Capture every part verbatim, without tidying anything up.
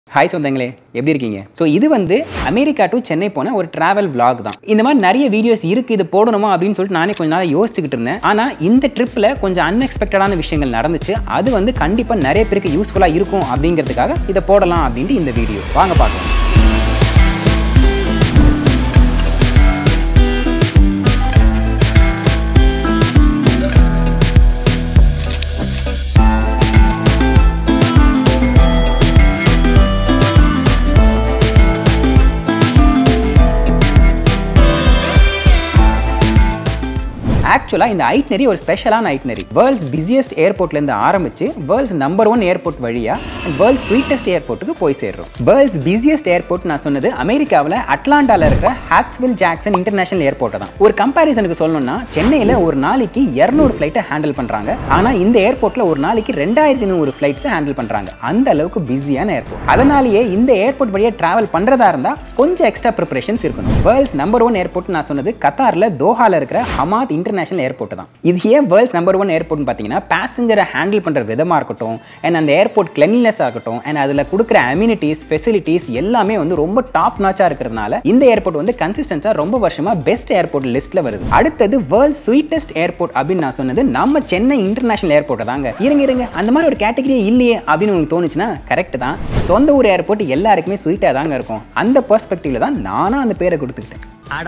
Hi சொந்தங்களே எப்படி இருக்கீங்க சோ இது வந்து அமெரிக்கா டு சென்னை போன ஒரு டிராவல் vlog தான் இந்த மாதிரி நிறைய வீடியோஸ் இருக்கு இது போடணுமா அப்படினு சொல்லிட்டு நானே கொஞ்ச நாளா யோசிச்சிட்டு இருந்தேன் ஆனா இந்த ட்ரிப்ல கொஞ்சம் அன்எக்ஸ்பெக்டடான விஷயங்கள் நடந்துச்சு அது வந்து கண்டிப்பா நிறைய பேருக்கு யூஸ்ஃபுல்லா இருக்கும் அப்படிங்கிறதுக்காக இத போடலாம் அப்படினு இந்த வீடியோ வாங்க பார்க்கலாம் Actually, இந்த ஐட்னரி ஒரு ஸ்பெஷலான ஐட்னரி வேர்ல்ட்ஸ் பிஸியஸ்ட் ஏர்போர்ட்ல இருந்து ஆரம்பிச்சு வேர்ல்ட்ஸ் நம்பர் ஒன் ஏர்போர்ட் வழியா வேர்ல்ட்ஸ் ஸ்வீட்டஸ்ட் ஏர்போர்ட்டுக்கு போய் சேர்றோம் வேர்ல்ட்ஸ் பிஸியஸ்ட் ஏர்போர்ட் நான் சொன்னது அமெரிக்காவில் அட்லாண்டால இருக்கிற ஹாட்ஸ்வில் ஜாக்சன் இன்டர்நேஷனல் ஏர்போர்ட் தான் ஒரு கம்பேரிசனுக்கு சொல்லணும்னா சென்னையில் ஒரு நாளைக்கு இருநூறு ஃபிளைட்டை ஹேண்டில் பண்றாங்க ஆனா இந்த ஏர்போர்ட்ல ஒரு நாளைக்கு ரெண்டாயிரத்தி நூறு ஃபிளைட்ஸ் ஹேண்டில் பண்றாங்க அந்த அளவுக்கு பிஸியான ஏர்போர்ட் அதனாலேயே இந்த ஏர்போர்ட் வழியா டிராவல் பண்றதா இருந்தா கொஞ்சம் எக்ஸ்ட்ரா ப்ரிப்பரேஷன்ஸ் இருக்கணும் வேர்ல்ட்ஸ் நம்பர் ஒன் ஏர்போர்ட் நான் சொன்னது கத்தார்ல தோஹால இருக்கிற ஹமாத் இன்டர்நேஷனல் ஏர்போர்ட் தான் இது ஏன் வேர்ல்ட்ஸ் நம்பர் ஒன் ஏர்போர்ட் பாத்தீங்கன்னா பேசஞ்சரை ஹேண்டில் பண்ற விதமா இருக்கட்டும் and அந்த ஏர்போர்ட் கிளீன்லினஸ் ஆகட்டும் and அதுல கொடுக்கிற அம்யூனிட்டிஸ் ஃபெசிலிட்டிஸ் எல்லாமே வந்து ரொம்ப டாப் நாச்சா இருக்கிறதுனால இந்த ஏர்போர்ட் வந்து கன்சிஸ்டன்ட்டா ரொம்ப வருஷமா பெஸ்ட் ஏர்போர்ட் லிஸ்ட்ல வருது அடுத்தது வேர்ல்ட்ஸ் ஸ்வீட்டஸ்ட் ஏர்போர்ட் அப்படின்னு நான் சொன்னது நம்ம சென்னை இன்டர்நேஷனல் ஏர்போர்ட் தாங்க இருங்க இருங்க அந்த மாதிரி ஒரு கேட்டகரியே இல்லையே அப்படின்னு உங்களுக்கு தோணுச்சுன்னா கரெக்ட் தான் சொந்த ஊர் ஏர்போர்ட் எல்லாருக்குமே ஸ்வீட்டா தாங்க இருக்கும் அந்த பெர்ஸ்பெக்டிவ்ல தான் நானா அந்த பேரை கொடுத்துக்கிட்டேன்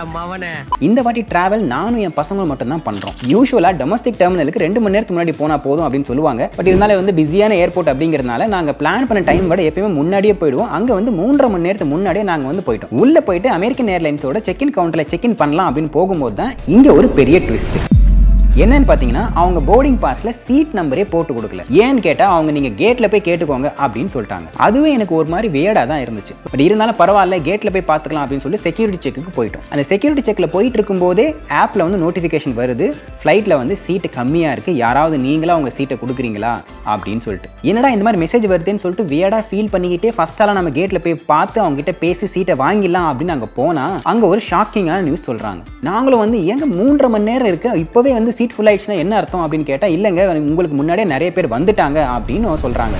இந்த வாட்டி டிராவல் நானும் என் பசங்களும் மட்டும் தான் பண்றோம் யூசுவலா டொமஸ்டிக் டெர்மினலுக்கு ரெண்டு மணி நேரத்துக்கு முன்னாடி போனா போதும் அப்படின்னு சொல்லுவாங்க பட் இருந்தாலும் வந்து பிஸியான ஏர்போர்ட் அப்படிங்கிறதுனால நாங்க பிளான் பண்ண டைம் விட எப்பயுமே முன்னாடியே போயிடுவோம் அங்க வந்து மூன்றரை மணி நேரத்துக்கு முன்னாடியே நாங்க வந்து போயிட்டோம் உள்ள போயிட்டு அமெரிக்கன் ஏர்லைன்ஸோட செக் இன் கவுண்டர்ல செக் இன் பண்ணலாம் அப்படின்னு போகும்போது தான் இங்க ஒரு பெரிய ட்விஸ்ட் என்னன்னு பாத்தீங்கன்னா அவங்க போர்டிங் பாஸ்ல சீட் நம்பரே போட்டு கொடுக்கல ஏன்னு கேட்டா அவங்க நீங்க கேட்ல போய் கேட்டுக்கோங்க அப்படின்னு சொல்லிட்டாங்க அதுவே எனக்கு ஒரு மாதிரி வேடா தான் இருந்துச்சு பட் இருந்தாலும் பரவாயில்ல கேட்ல போய் பாத்துக்கலாம் அப்படின்னு சொல்லி செக்யூரிட்டி செக்குக்கு போயிட்டோம் அந்த செக்யூரிட்டி செக்ல போயிட்டு இருக்கும் போதே ஆப்ல வந்து நோட்டிபிகேஷன் வருது ஃபிளைட்ல வந்து சீட் கம்மியா இருக்கு யாராவது நீங்களா உங்க சீட்டை கொடுக்குறீங்களா அப்படின்னு சொல்லிட்டு என்னடா இந்த மாதிரி மெசேஜ் வருதுன்னு சொல்லிட்டு வேடா ஃபீல் பண்ணிக்கிட்டே ஃபர்ஸ்டால நம்ம கேட்ல போய் பார்த்து அவங்க கிட்ட பேசி சீட்டை வாங்கிடலாம் அப்படின்னு அங்க போனா அங்க ஒரு ஷாக்கிங்கான நியூஸ் சொல்றாங்க நாங்களும் வந்து எங்க மூன்றரை மணி நேரம் இருக்கு இப்பவே வந்து சீட் ஃபுல் ஆயிடுச்சுன்னா என்ன அர்த்தம் அப்படின்னு கேட்டா இல்லங்க உங்களுக்கு முன்னாடியே நிறைய பேர் வந்துட்டாங்க அப்படின்னு சொல்றாங்க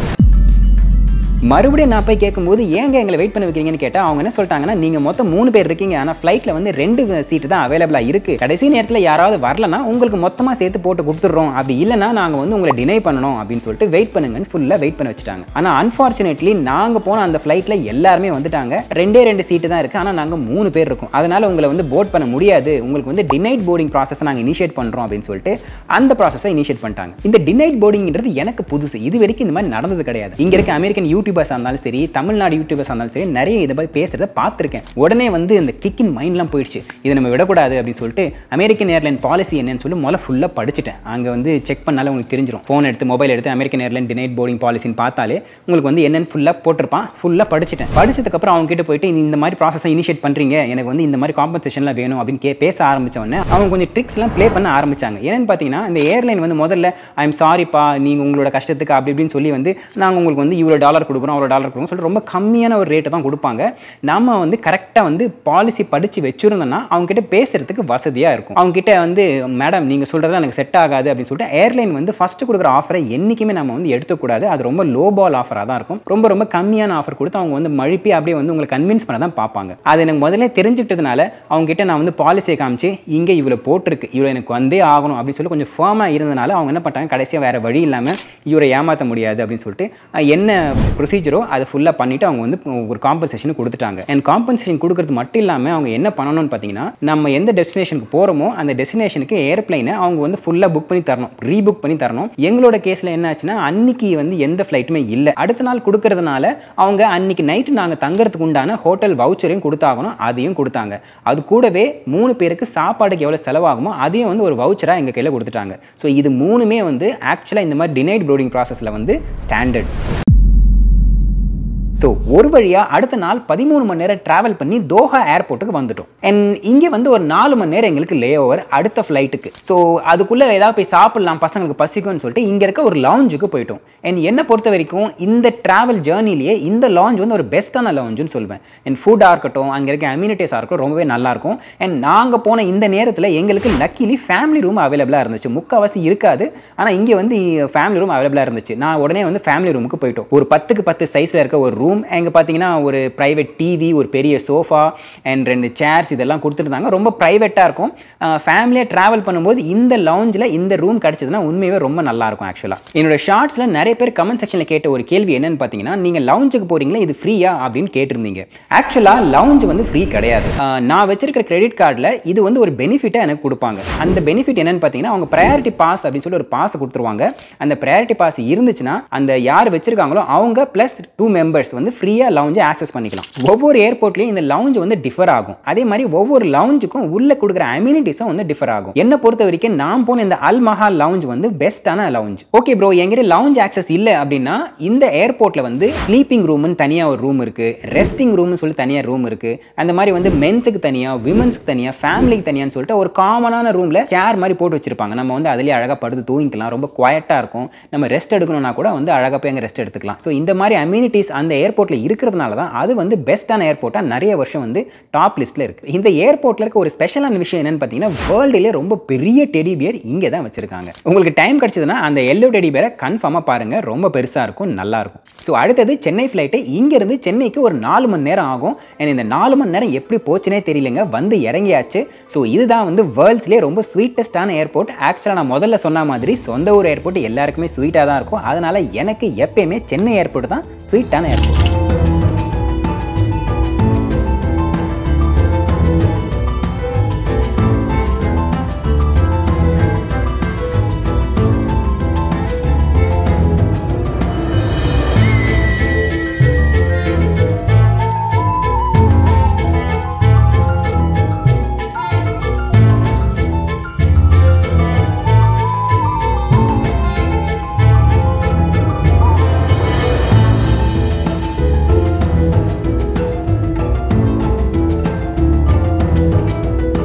மறுபடியும் நான் போய் கேட்கும்போது ஏங்க எங்களை வெயிட் பண்ண வைக்கிறீங்கன்னு கேட்டா அவங்க என்ன சொல்லிட்டாங்கன்னா நீங்க மொத்தம் மூணு பேர் இருக்கீங்க ஆனா ஃபிளைட்ல வந்து ரெண்டு சீட் தான் அவைலபிளா இருக்கு கடைசி நேரத்தில் யாராவது வரலன்னா உங்களுக்கு மொத்தமா சேர்த்து போட்டு கொடுத்துறோம் அப்படி இல்லைன்னா நாங்க வந்து உங்களை டினை பண்ணணும் அப்படின்னு சொல்லிட்டு வெயிட் பண்ணுங்கன்னு ஃபுல்லா வெயிட் பண்ண வச்சுட்டாங்க ஆனா அன்பார்ச்சுனேட்லி நாங்க போன அந்த ஃபிளைட்ல எல்லாருமே வந்துட்டாங்க ரெண்டே ரெண்டு சீட்டு தான் இருக்கு ஆனா நாங்க மூணு பேர் இருக்கோம் அதனால உங்களை வந்து போர்ட் பண்ண முடியாது உங்களுக்கு வந்து டினைட் போர்டிங் ப்ராசஸ் நாங்க இனிஷியேட் பண்றோம் அப்படின்னு சொல்லிட்டு அந்த ப்ராசஸை இனிஷியேட் பண்ணிட்டாங்க இந்த டினைட் போர்டிங்ன்றது எனக்கு புதுசு இது வரைக்கும் இந்த மாதிரி நடந்தது கிடையாது இங்க இருக்க அமெரிக்கன் யூடியூப் இருந்தாலும் சரி தமிழ்நாடு யூடியூபர்ஸ் இருந்தாலும் சரி நிறைய இதை பத்தி பேசுறத பார்த்திருக்கேன் உடனே வந்து இந்த கிக்கின் மைண்ட்லாம் போயிடுச்சு இதை நம்ம விடக்கூடாது அப்படின்னு சொல்லிட்டு அமெரிக்கன் ஏர்லைன் பாலிசி என்னன்னு சொல்லி முதல்ல ஃபுல்லா படிச்சுட்டேன் அங்க வந்து செக் பண்ணாலே உங்களுக்கு தெரிஞ்சிடும் ஃபோன் எடுத்து மொபைல் எடுத்து அமெரிக்கன் ஏர்லைன் டினைட் போர்டிங் பாலிசின்னு பார்த்தாலே உங்களுக்கு வந்து என்னன்னு ஃபுல்லா போட்டிருப்பான் ஃபுல்லா படிச்சுட்டேன் படிச்சதுக்கு அப்புறம் அவங்க கிட்ட போயிட்டு இந்த மாதிரி ப்ராசஸை இனிஷியேட் பண்றீங்க எனக்கு வந்து இந்த மாதிரி காம்பன்சேஷன்லாம் வேணும் அப்படின்னு கே பேச ஆரம்பிச்ச உடனே அவங்க கொஞ்சம் ட்ரிக்ஸ்லாம் ப்ளே பண்ண ஆரம்பிச்சாங்க என்னன்னு பார்த்தீங்கன்னா இந்த ஏர்லைன் வந்து முதல்ல ஐ எம் சாரிப்பா நீங்க உங்களோட கஷ்டத்துக்கு அப்படி இப்படின்னு சொல்லி வந்து நாங்கள் உங்களுக்கு வந்து இவ்வளோ டாலர் கொடுக்குறோம் அவ்வளோ டாலர் கொடுக்குறோம் சொல்லிட்டு ரொம்ப கம்மியான ஒரு ரேட்டை தான் கொடுப்பாங்க நம்ம வந்து கரெக்டாக வந்து பாலிசி படித்து வச்சுருந்தோம்னா அவங்க கிட்ட பேசுறதுக்கு வசதியாக இருக்கும் அவங்க கிட்ட வந்து மேடம் நீங்கள் சொல்கிறதுலாம் எனக்கு செட் ஆகாது அப்படின்னு சொல்லிட்டு ஏர்லைன் வந்து ஃபர்ஸ்ட் கொடுக்குற ஆஃபரை என்றைக்குமே நம்ம வந்து எடுத்துக்கூடாது அது ரொம்ப லோ பால் ஆஃபராக தான் இருக்கும் ரொம்ப ரொம்ப கம்மியான ஆஃபர் கொடுத்து அவங்க வந்து மழுப்பி அப்படியே வந்து உங்களை கன்வின்ஸ் பண்ண தான் பார்ப்பாங்க அது எனக்கு முதல்ல தெரிஞ்சுக்கிட்டதுனால அவங்க கிட்ட நான் வந்து பாலிசியை காமிச்சு இங்கே இவ்வளோ போட்டிருக்கு இவ்வளோ எனக்கு வந்தே ஆகணும் அப்படின்னு சொல்லி கொஞ்சம் ஃபேமாக இருந்ததுனால அவங்க என்ன பண்ணிட்டாங்க கடைசியாக வேறு வழி இல்லாமல் இவரை ஏமாற்ற முடியாது அப்படின்னு சொல்லிட்டு என்ன ப்ரொசீஜரோ அதை ஃபுல்லாக பண்ணிவிட்டு அவங்க வந்து ஒரு காம்பன்சேஷன் கொடுத்துட்டாங்க அண்ட் காம்பன்சேஷன் கொடுக்கறது மட்டும் இல்லாமல் அவங்க என்ன பண்ணணும்னு பார்த்தீங்கன்னா நம்ம எந்த டெஸ்டினேஷனுக்கு போகிறோமோ அந்த டெஸ்டினேஷனுக்கு ஏர்பிளைனை அவங்க வந்து ஃபுல்லாக புக் பண்ணி தரணும் ரீபுக் பண்ணி தரணும் எங்களோட கேஸில் என்ன ஆச்சுன்னா அன்னைக்கு வந்து எந்த ஃப்ளைட்டுமே இல்லை அடுத்த நாள் கொடுக்கறதுனால அவங்க அன்னைக்கு நைட்டு நாங்கள் தங்குறதுக்கு உண்டான ஹோட்டல் வவுச்சரையும் கொடுத்தாகணும் அதையும் கொடுத்தாங்க அது கூடவே மூணு பேருக்கு சாப்பாடுக்கு எவ்வளோ செலவாகுமோ அதையும் வந்து ஒரு வவுச்சராக எங்கள் கையில் கொடுத்துட்டாங்க ஸோ இது மூணுமே வந்து ஆக்சுவலாக இந்த மாதிரி டினைட் போர்டிங் ப்ராசஸில் வந்து ஸ்டாண்டர்ட் ஸோ ஒரு வழியாக அடுத்த நாள் பதிமூணு மணி நேரம் ட்ராவல் பண்ணி தோஹா ஏர்போர்ட்டுக்கு வந்துட்டோம் அண்ட் இங்கே வந்து ஒரு நாலு மணி நேரம் எங்களுக்கு லே ஓவர் அடுத்த ஃப்ளைட்டுக்கு ஸோ அதுக்குள்ளே ஏதாவது போய் சாப்பிட்லாம் பசங்களுக்கு பசிக்கும்னு சொல்லிட்டு இங்கே இருக்க ஒரு லாஞ்சுக்கு போயிட்டோம் அண்ட் என்னை பொறுத்த வரைக்கும் இந்த ட்ராவல் ஜேர்னிலேயே இந்த லாஞ்ச் வந்து ஒரு பெஸ்ட்டான லாஞ்சுன்னு சொல்வேன் அண்ட் ஃபுட்டாக இருக்கட்டும் அங்கே இருக்க அம்யூனிட்டிஸாக இருக்கட்டும் ரொம்பவே நல்லாயிருக்கும் அண்ட் நாங்கள் போன இந்த நேரத்தில் எங்களுக்கு லக்கிலி ஃபேமிலி ரூம் அவைலபிளாக இருந்துச்சு முக்கால்வாசி இருக்காது ஆனால் இங்கே வந்து ஃபேமிலி ரூம் அவைலபிளாக இருந்துச்சு நான் உடனே வந்து ஃபேமிலி ரூமுக்கு போயிட்டோம் ஒரு பத்துக்கு பத்து சைஸில் இருக்க ஒரு ரூம் அங்கே பார்த்தீங்கன்னா ஒரு ப்ரைவேட் டிவி, ஒரு பெரிய சோஃபா அண்ட் ரெண்டு சேர்ஸ் இதெல்லாம் கொடுத்துருந்தாங்க. ரொம்ப ப்ரைவேட்டாக இருக்கும். ஃபேமிலியாக ட்ராவல் பண்ணும்போது இந்த லவுஞ்சில் இந்த ரூம் கிடச்சதுன்னா உண்மையாகவே ரொம்ப நல்லாயிருக்கும். ஆக்சுவலாக என்னோட ஷார்ட்ஸில் நிறைய பேர் கமெண்ட் செக்ஷனில் கேட்ட ஒரு கேள்வி என்னன்னு பார்த்தீங்கன்னா, நீங்கள் லவுஞ்சுக்கு போகிறீங்களா, இது ஃப்ரீயா அப்படின்னு கேட்டிருந்தீங்க. ஆக்சுவலாக லவுஞ்ச் வந்து ஃப்ரீ கிடையாது. நான் வச்சிருக்கிற கிரெடிட் கார்டில் இது வந்து ஒரு பெனிஃபிட்டாக எனக்கு கொடுப்பாங்க. அந்த பெனிஃபிட் என்னன்னு பார்த்தீங்கன்னா, அவங்க ப்ரையாரிட்டி பாஸ் அப்படின்னு சொல்லி ஒரு பாஸ் கொடுத்துருவாங்க. அந்த ப்ரையாரிட்டி பாஸ் இருந்துச்சுன்னா அந்த யார் வச்சிருக்காங்களோ அவங்க பிளஸ் டூ மெம்பர்ஸ் வந்து ஃப்ரீயா லவுஞ்சை ஆக்சஸ் பண்ணிக்கலாம். ஒவ்வொரு ஏர்போர்ட்லயும் இந்த லவுஞ்ச் வந்து டிஃபர் ஆகும். அதே மாதிரி ஒவ்வொரு லவுஞ்சுக்கும் உள்ள கொடுக்குற அம்யூனிட்டிஸும் வந்து டிஃபர் ஆகும். என்ன பொறுத்த வரைக்கும் நான் போன இந்த அல் மஹால் லவுஞ்ச் வந்து பெஸ்டான லவுஞ்ச். ஓகே ப்ரோ, என்கிட்ட லவுஞ்ச் ஆக்சஸ் இல்ல அப்படின்னா இந்த ஏர்போர்ட்ல வந்து ஸ்லீப்பிங் ரூம்னு தனியா ஒரு ரூம் இருக்கு, ரெஸ்டிங் ரூம்னு சொல்லி தனியா ரூம் இருக்கு. அந்த மாதிரி வந்து மென்ஸுக்கு தனியா, விமன்ஸ்க்கு தனியா, ஃபேமிலிக்கு தனியான்னு சொல்லிட்டு ஒரு காமனான ரூம்ல சேர் மாதிரி போட்டு வச்சிருப்பாங்க. நம்ம வந்து அதுலயே அழகா படுத்து தூங்கிக்கலாம். ரொம்ப குவைட்டா இருக்கும். நம்ம ரெஸ்ட் எடுக்கணும்னா கூட வந்து அழகா போய் அங்கே ரெஸ்ட் எடுத்துக்கலாம். ஸோ இந்த மாதிரி அம்யூனிட்டிஸ் அந்த ஏர்போர்ட்டில் இருக்கிறதுனால தான் அது வந்து பெஸ்ட்டான ஏர்போர்ட்டாக நிறைய வருஷம் வந்து டாப் லிஸ்ட்டில் இருக்குது. இந்த ஏர்போர்ட்டில் இருக்க ஒரு ஸ்பெஷலான விஷயம் என்னன்னு பார்த்தீங்கன்னா, வேர்ல்டுலேயே ரொம்ப பெரிய டெடி பியர் இங்கே தான் வச்சிருக்காங்க. உங்களுக்கு டைம் கிடைச்சதுன்னா அந்த எல்லோ டெடி பியரை கன்ஃபார்மாக பாருங்கள். ரொம்ப பெருசாக இருக்கும், நல்லா இருக்கும். ஸோ அடுத்தது சென்னை ஃப்ளைட்டு. இங்கேருந்து சென்னைக்கு ஒரு நாலு மணி நேரம் ஆகும். அண்ட் இந்த நாலு மணி நேரம் எப்படி போச்சுனே தெரியலங்க, வந்து இறங்கியாச்சு. ஸோ இதுதான் வந்து வேர்ல்ட்ஸ்லேயே ரொம்ப ஸ்வீட்டஸ்டான ஏர்போர்ட். ஆக்சுவலாக நான் முதல்ல சொன்ன மாதிரி சொந்த ஊர் ஏர்போர்ட் எல்லாருக்குமே ஸ்வீட்டாக தான் இருக்கும். அதனால எனக்கு எப்பயுமே சென்னை ஏர்போர்ட் தான் ஸ்வீட்டான ஏர்போர்ட்.